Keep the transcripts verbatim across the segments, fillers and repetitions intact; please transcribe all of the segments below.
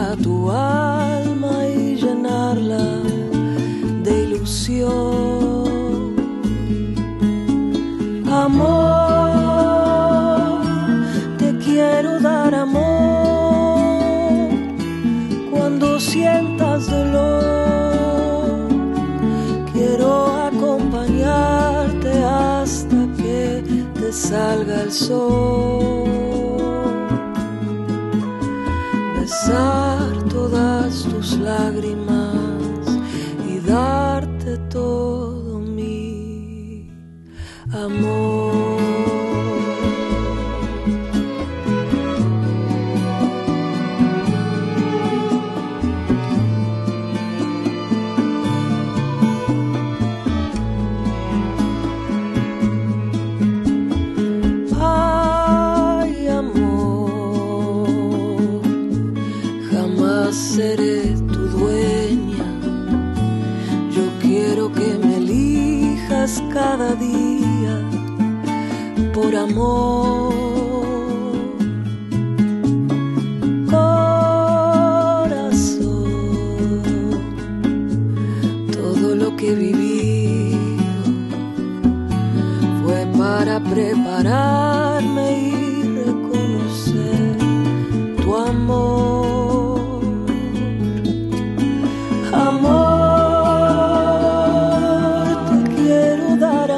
a tu alma y llenarla de ilusión. Amor, te quiero dar amor cuando sientas dolor. Quiero acompañarte hasta que te salga el sol. Besar todas tus lágrimas y darte todo mi amor. Seré tu dueña, yo quiero que me elijas cada día por amor. Corazón, todo lo que he vivido fue para prepararme y reconocer tu amor. Amor, te quiero dar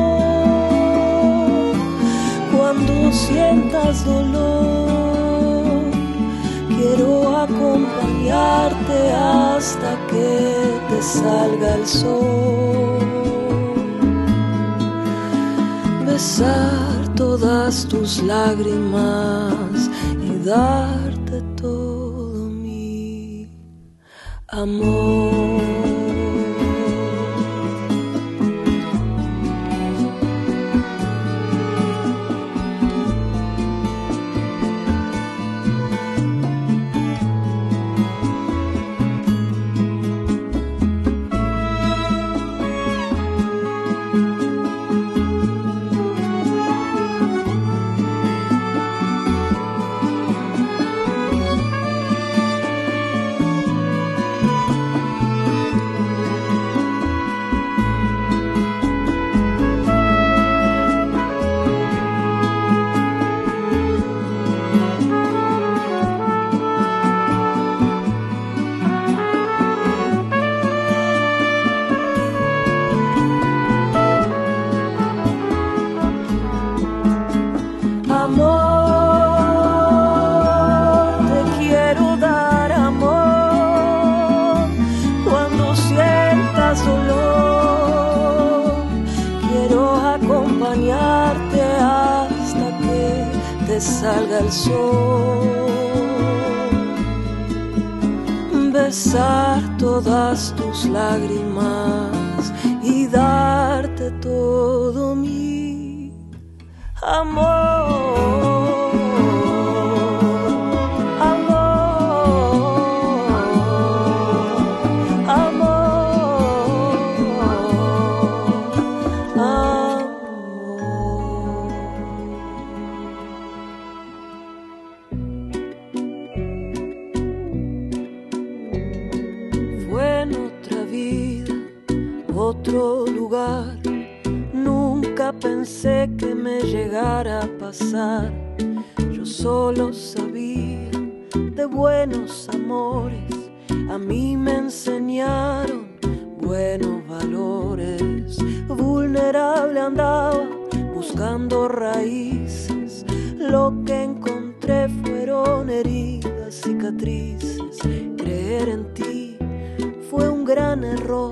amor cuando sientas dolor. Quiero acompañarte hasta que te salga el sol. Besar todas tus lágrimas y darte todo mi amor. Hasta que te salga el sol. Besar todas tus lágrimas y darte todo mi amor. Otro lugar, nunca pensé que me llegara a pasar. Yo solo sabía de buenos amores, a mí me enseñaron buenos valores. Vulnerable andaba buscando raíces, lo que encontré fueron heridas, cicatrices. Creer en ti fue un gran error.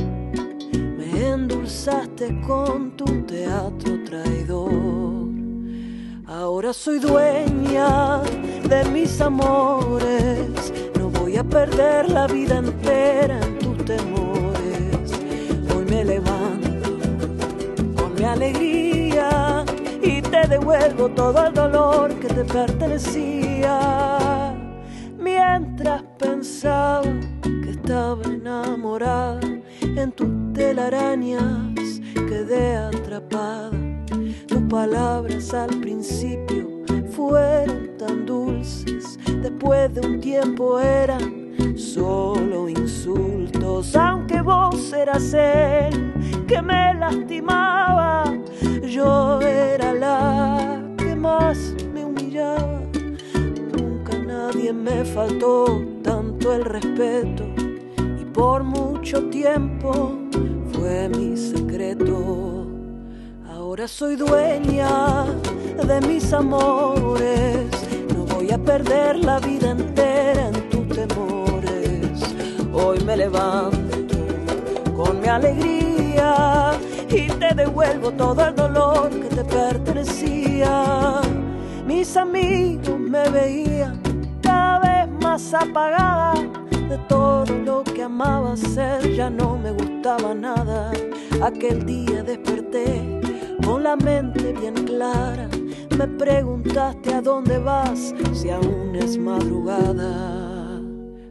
Endulzaste con tu teatro traidor. Ahora soy dueña de mis amores. No voy a perder la vida entera en tus temores. Hoy me levanto con mi alegría y te devuelvo todo el dolor que te pertenecía. Mientras pensaba que estaba enamorada, en tus telarañas quedé atrapada. Tus palabras al principio fueron tan tan dulces, después de un tiempo eran solo insultos. Aunque vos eras el que me lastimaba, yo era la que más me humillaba. Nunca nadie me faltó tanto el respeto, y por mucho tiempo fue mi secreto. Ahora soy dueña de mis amores, no voy a perder la vida entera en tus temores. Hoy me levanto con mi alegría y te devuelvo todo el dolor que te pertenecía. Mis amigos me veían cada vez más apagada, de todo lo que amaba ser ya no me gustaba nada. Aquel día desperté con la mente bien clara, me preguntaste a dónde vas si aún es madrugada.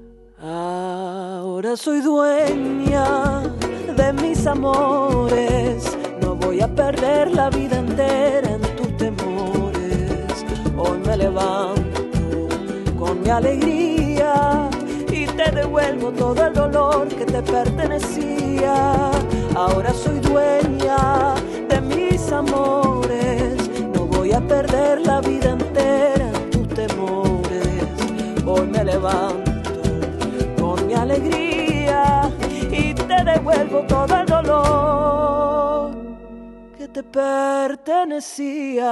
Ahora soy dueña de mis amores, no voy a perder la vida entera en tus temores. Hoy me levanto con mi alegría y te devuelvo todo el dolor que te pertenecía. Ahora soy dueña de mis amores, no voy a perder la vida entera en tus temores. Hoy me levanto con mi alegría y te devuelvo todo el dolor que te pertenecía.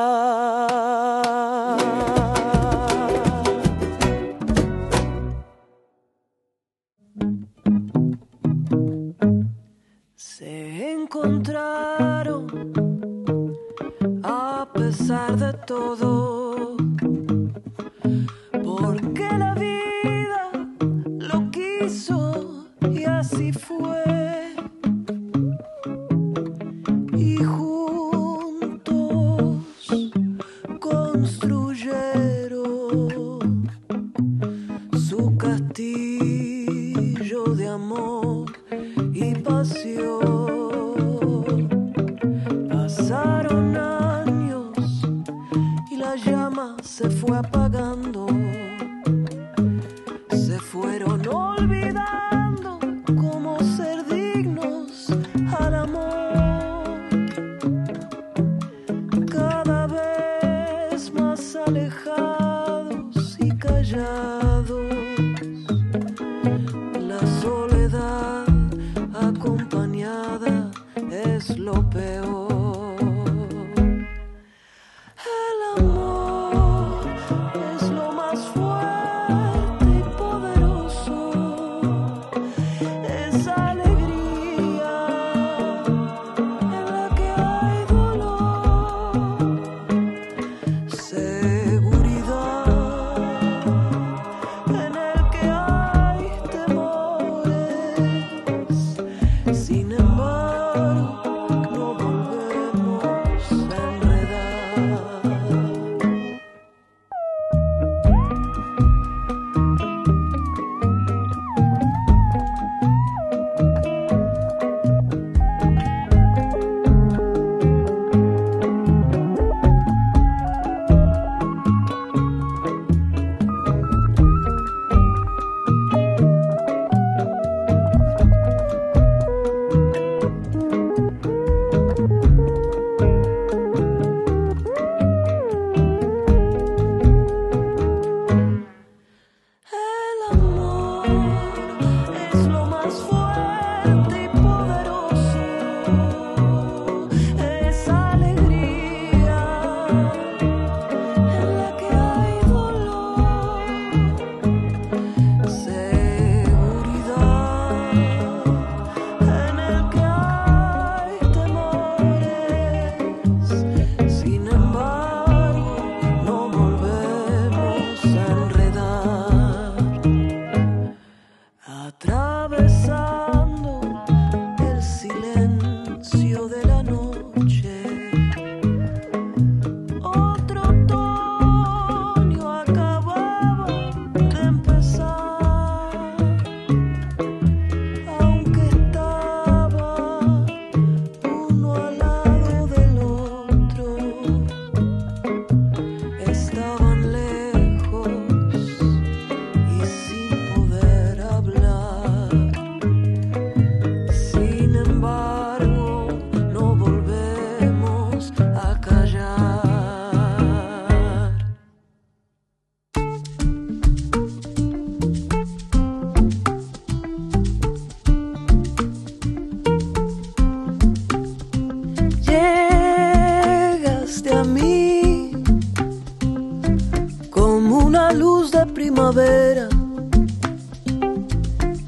Se encontraron a pesar de todo, porque la vida lo quiso y así fue. Y juntos construyeron su castillo de amor y pasión. Pasaron años y la llama se fue apagando, se fueron olvidando cómo ser dignos al amor. Cada vez más alejados y callados, la soledad acompañada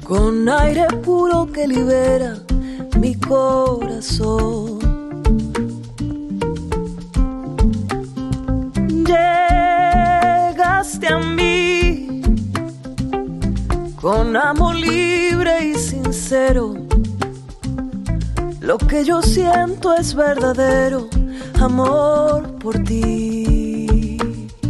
con aire puro que libera mi corazón. Llegaste a mí con amor libre y sincero. Lo que yo siento es verdadero amor por ti.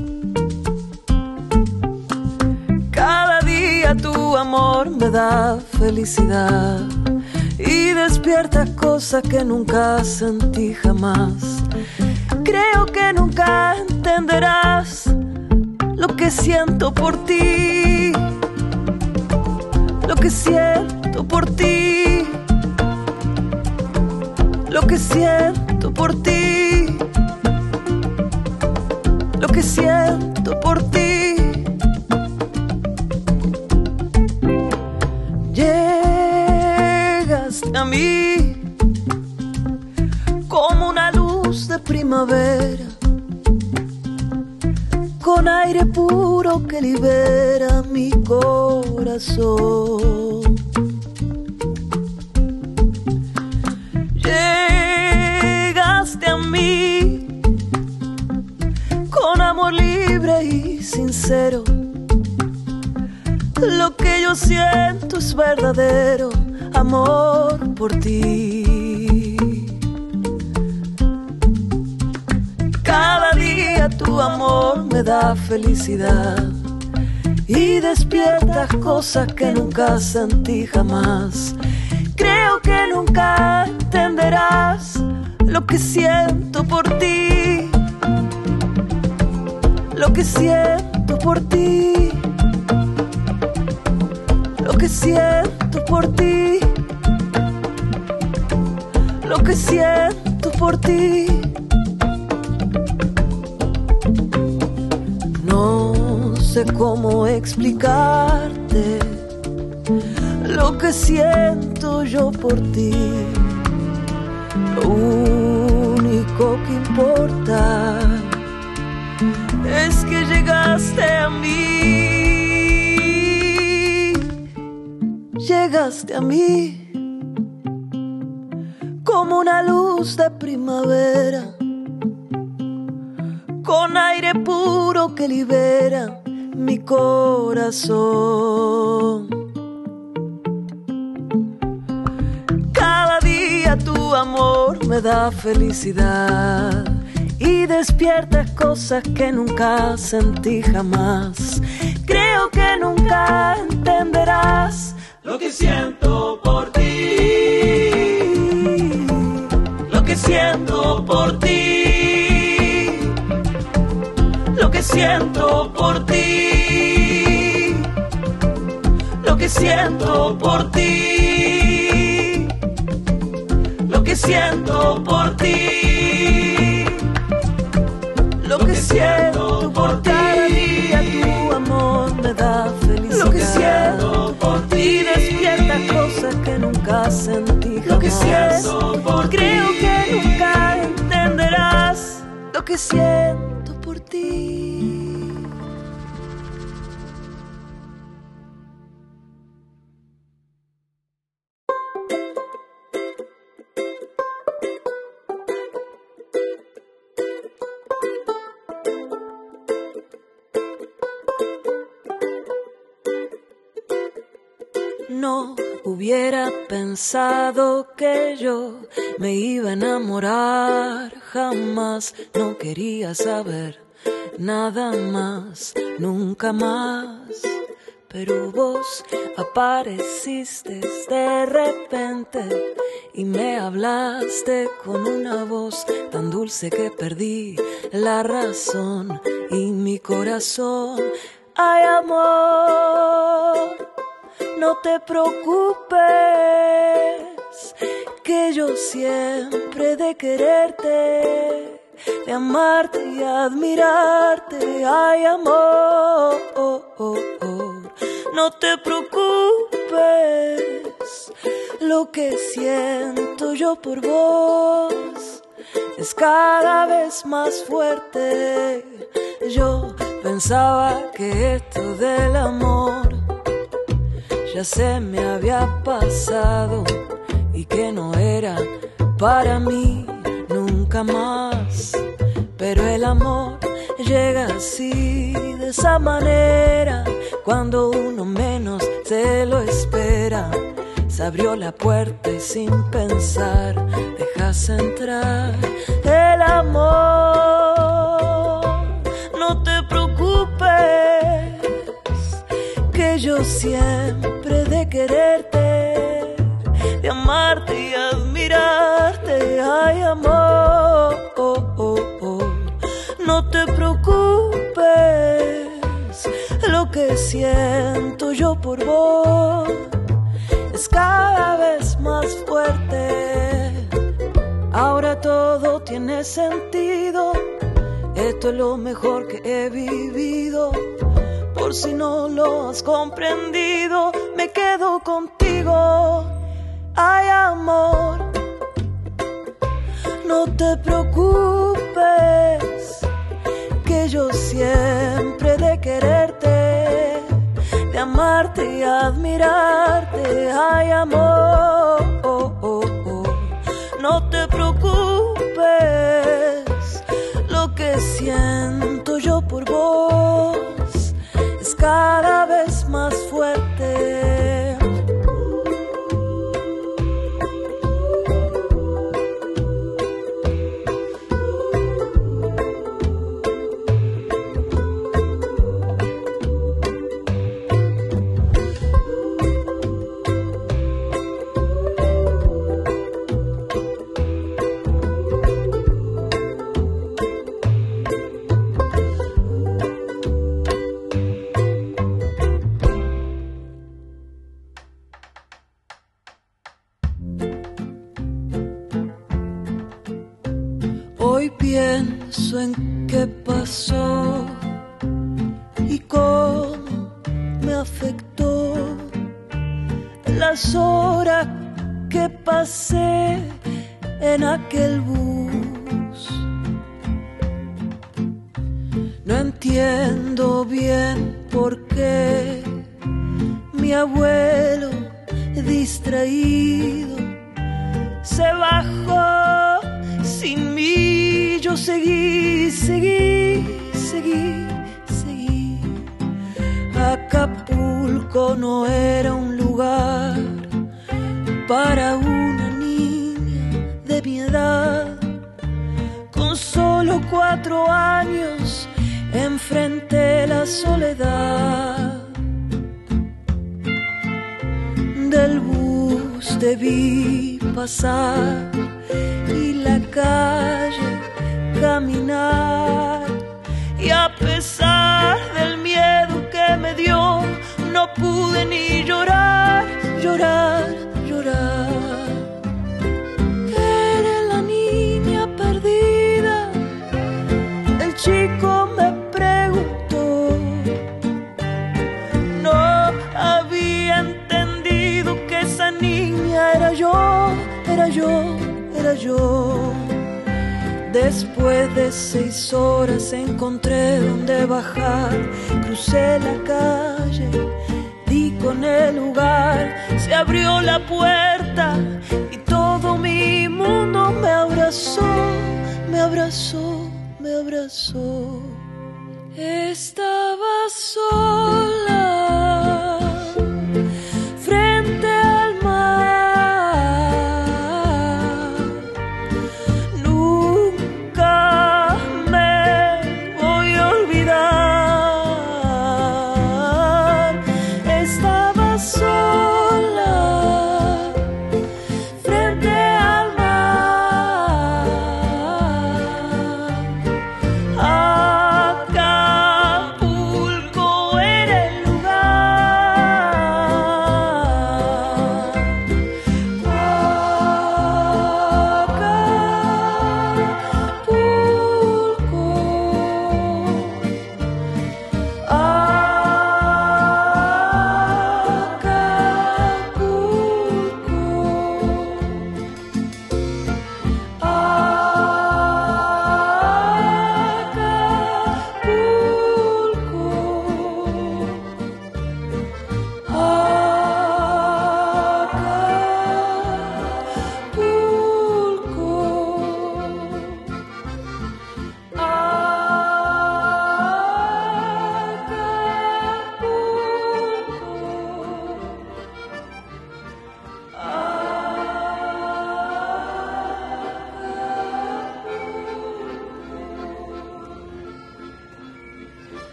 Cada día tu amor me da felicidad y despierta cosas que nunca sentí jamás. Creo que nunca entenderás lo que siento por ti, lo que siento por ti, lo que siento por ti, lo que siento por ti. Llegaste a mí como una luz de primavera, con aire puro que libera mi corazón. Llegaste a mí con amor libre y sincero. Lo que yo siento es verdadero amor por ti. Cada día tu amor me da felicidad y despiertas cosas que nunca sentí jamás. Creo que nunca entenderás lo que siento por ti, lo que siento por ti, lo que siento por ti, lo que siento por ti. No sé cómo explicarte lo que siento yo por ti. Lo único que importa es que llegaste a mí. Llegaste a mí como una luz de primavera, con aire puro que libera mi corazón. Cada día tu amor me da felicidad y despierta cosas que nunca sentí jamás. Creo que nunca entenderás lo que siento por ti, lo que siento por ti, lo que siento por ti, lo que siento por ti, lo que siento por ti, lo que siento por ti. Cada día tu amor me da felicidad, lo que siento por ti, y despierta cosas que nunca sentí jamás. Lo que siento por ti, creo que nunca entenderás lo que siento por ti. No hubiera pensado que yo me iba a enamorar jamás. No quería saber nada más, nunca más. Pero vos apareciste de repente y me hablaste con una voz tan dulce que perdí la razón y mi corazón. Ay, amor, no te preocupes, que yo siempre he de quererte, de amarte y admirarte. Ay, amor, oh, oh, oh. No te preocupes, lo que siento yo por vos es cada vez más fuerte. Yo pensaba que esto del amor ya se me había pasado y que no era para mí nunca más. Pero el amor llega así, de esa manera, cuando uno menos se lo espera. Se abrió la puerta y sin pensar dejas entrar el amor. No te preocupes, que yo siempre de quererte, de amarte y admirarte, ay amor. Oh, oh, oh. No te preocupes, lo que siento yo por vos es cada vez más fuerte. Ahora todo tiene sentido, esto es lo mejor que he vivido. Por si no lo has comprendido, me quedo contigo, ay amor. No te preocupes, que yo siempre de quererte, de amarte y admirarte, ay amor. Oh, oh, oh. No te preocupes, lo que siento yo por vos es cada vez más fuerte. Hoy pienso en qué pasó y cómo me afectó las horas que pasé en aquel bus. No entiendo bien por qué mi abuelo distraído se bajó sin mí. Yo seguí, seguí, seguí, seguí. Acapulco no era un lugar para una niña de mi edad. Con solo cuatro años enfrenté la soledad. Del bus te vi pasar y la calle caminar, y a pesar del miedo que me dio, no pude ni llorar, llorar, llorar. Eres la niña perdida, el chico me preguntó. No había entendido que esa niña era yo, era yo, era yo. Después de seis horas encontré donde bajar, crucé la calle, di con el lugar, se abrió la puerta y todo mi mundo me abrazó, me abrazó, me abrazó. Estaba sola frente al mar, nunca me voy a olvidar. Estaba sola frente al mar, Acapulco era el lugar. Acapulco,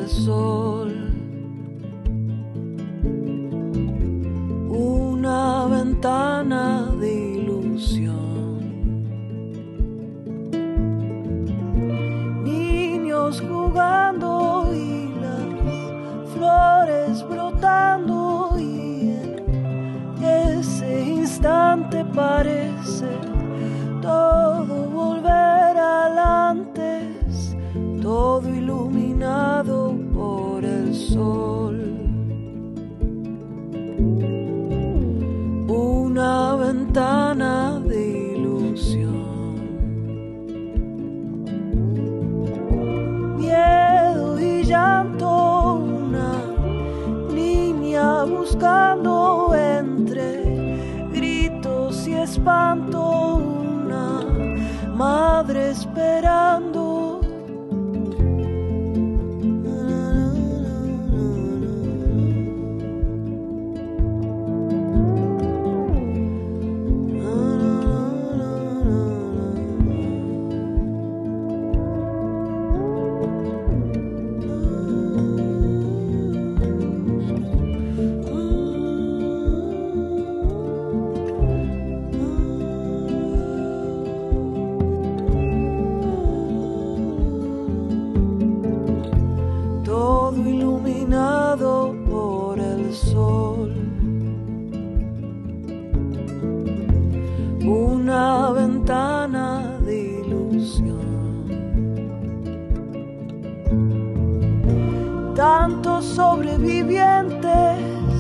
el sol. Una ventana de ilusión. Niños jugando y las flores brotando, y en ese instante parece todo volver al antes, todo iluminado por el sol. Una ventana de ilusión. Miedo y llanto, una niña buscando entre gritos y espanto, una madre esperando. Iluminado por el sol. Una ventana de ilusión. Tantos sobrevivientes,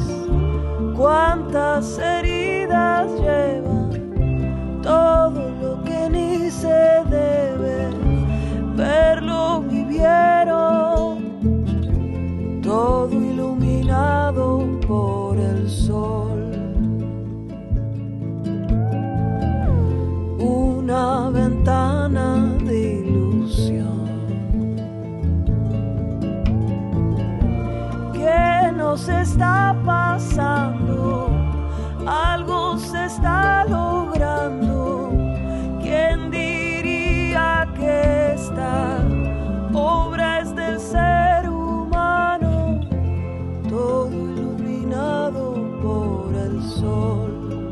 cuántas heridas llevan, todo lo que ni se debe ver lo vivieron. Todo iluminado por el sol. Una ventana de ilusión. ¿Qué nos está pasando? Algo se está logrando. ¿Quién diría que esta obra es del ser humano? Todo iluminado por el sol.